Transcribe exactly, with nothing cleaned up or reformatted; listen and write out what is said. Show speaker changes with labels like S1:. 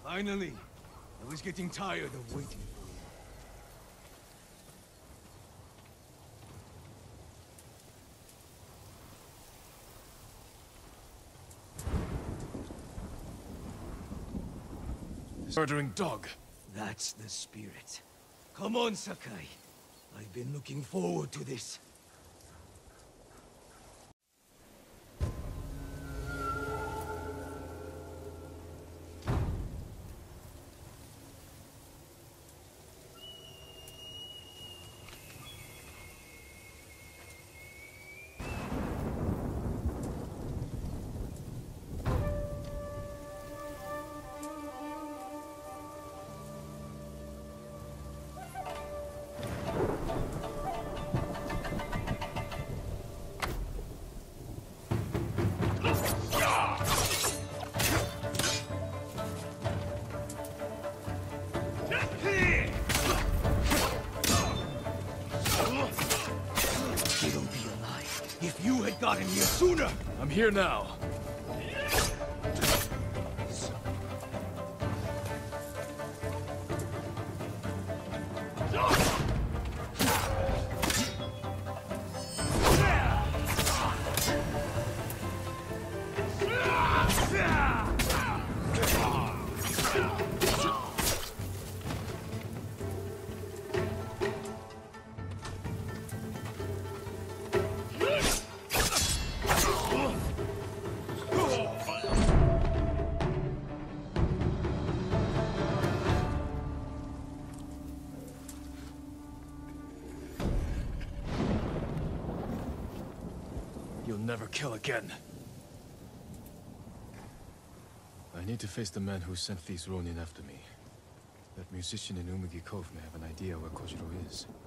S1: Finally! I was getting tired of waiting. Murdering dog. That's the spirit. Come on, Sakai. I've been looking forward to this. Gotten here sooner! I'm here now. You'll never kill again. I need to face the man who sent these Ronin after me. That musician in Umugi Cove may have an idea where Kojiro is.